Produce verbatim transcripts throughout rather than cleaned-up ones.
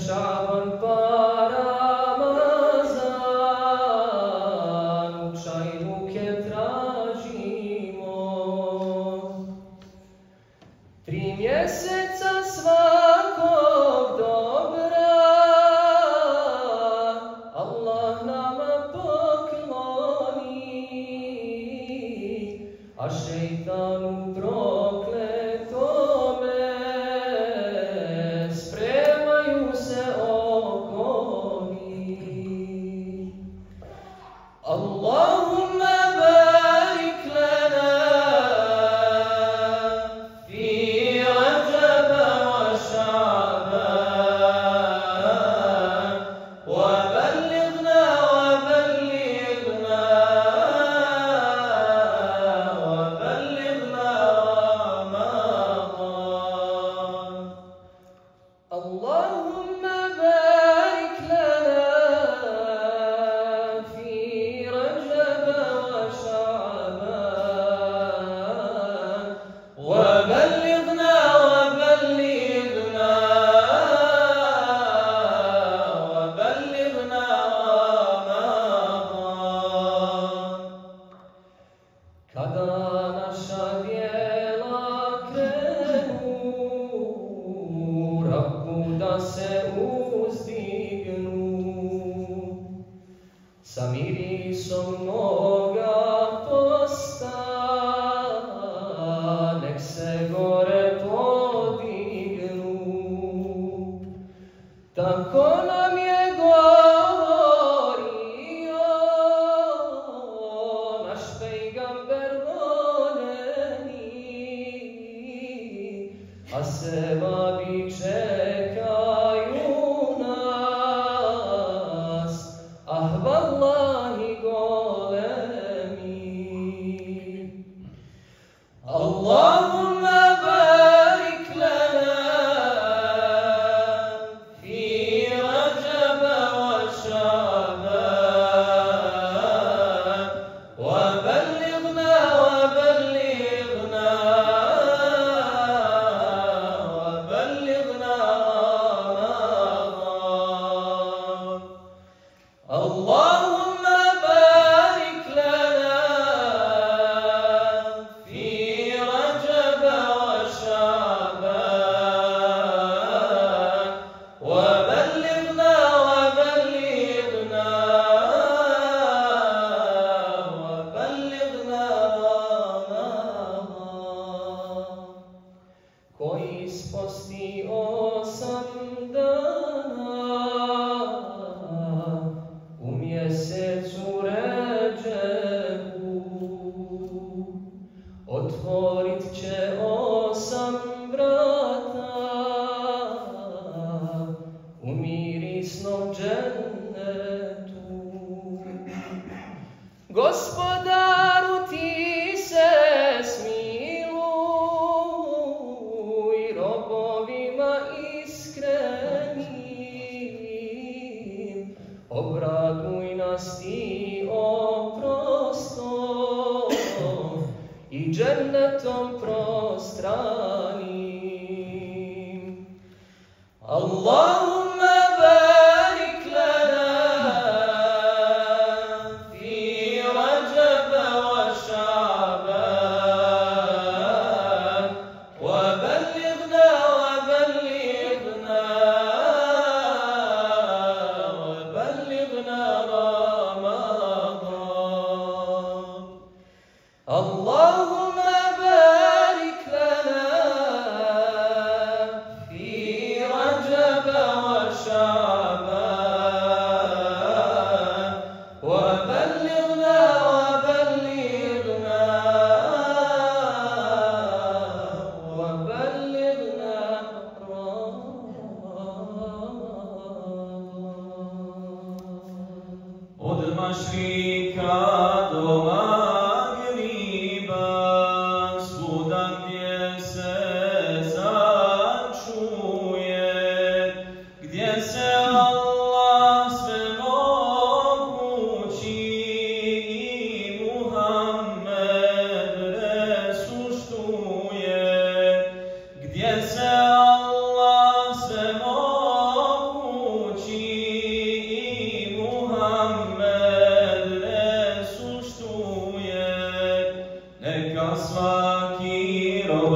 Šaban pa Ramazan, učaj ruke tražimo. Tri mjeseca svakog dobra Allah nama pokloni, a šejtanu prokletome spremaju se okoni. Allahumma barik lana fi Rajaba wa Ša'ban wa ballighna wa ballighna wa ballighna Ramadan. Allahumma barik lana fi Rajaba wa Ša'ban wa ballighna wa ballighna wa ballighna Ramadan. Kada naša djela krenu Rabbu da se uzdignu, sa mirisom moga posta nek se gore podignu. Tako nam je govorio naš pejgamber voljeni, a sebabi čekaju nas, ah vallahi golemi. Allahumma barik lana fi Rajaba wa Ša'ban wa ballighna wa ballighna wa ballighna Ramadan. Allahumma barik lana fi Rajaba wa Ša'ban wa ballighna wa ballighna wa ballighna Ramadan. Koji isposti osam dana u mjesecu Redžebu, otvorit će osam vrata u mirisnom džennetu. Gospodaru ti se smiluj robovima iskrenim, obraduj nas ti oprostom i džennetom prostranim. Allahumma barik lana fi Rajaba wa Ša'ban wa ballighna wa ballighna wa ballighna Ramadan. Allahumma barik lana fi Rajaba wa Ša'ban wa ballighna wa ballighna wa ballighna Ramadan. Od mašrika do magriba, svuda gdje se začuje, gdje se Allah svemogući i Muhammed resuštuje, gdje se Allah svemogući svaki rob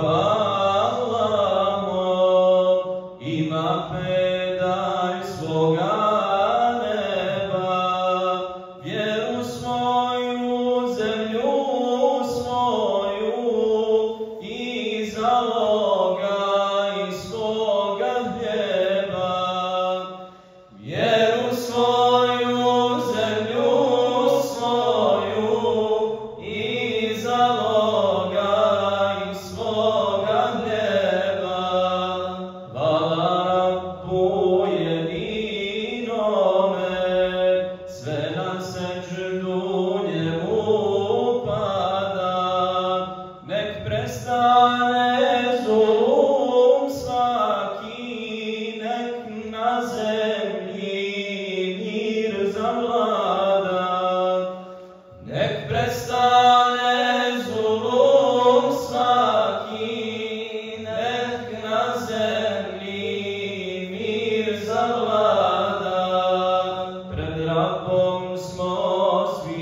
Allahov ima pedalj svoga neba, vjeru svoju, zemlju svoju i zalogaj svoga hljeba. Vjeru svoju, zemlju svoju i zalogaj svoga hljeba. Hvala Rabbu jedinome, sve na seždu njemu pada. Nek prestane zulum svaki, nek na zemlji mir zavlada. Nek prestane zulum svaki, nek na zemlji mir zavlada. Pred Rabbom smo svi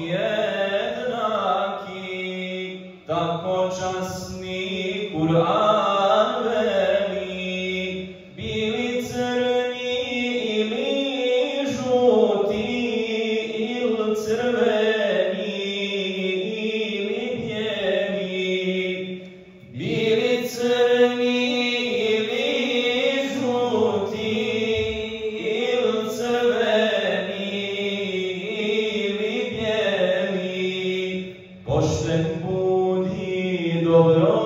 jednaki, tako časni Kur'an veli, bili crni ili žuti, ili crveni ili bijeli. Bili crni ili žuti, ili crveni ili bijeli. Pošten budi, dobro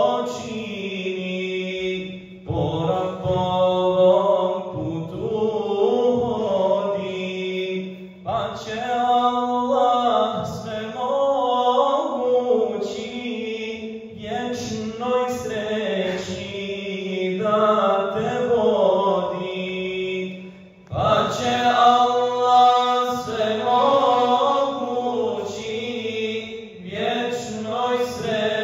čini, po Rabbovom putu hodi, pa će Allah svemogući vječnoj sreći da te vodi. Pa će Allah svemogući vječnoj sreći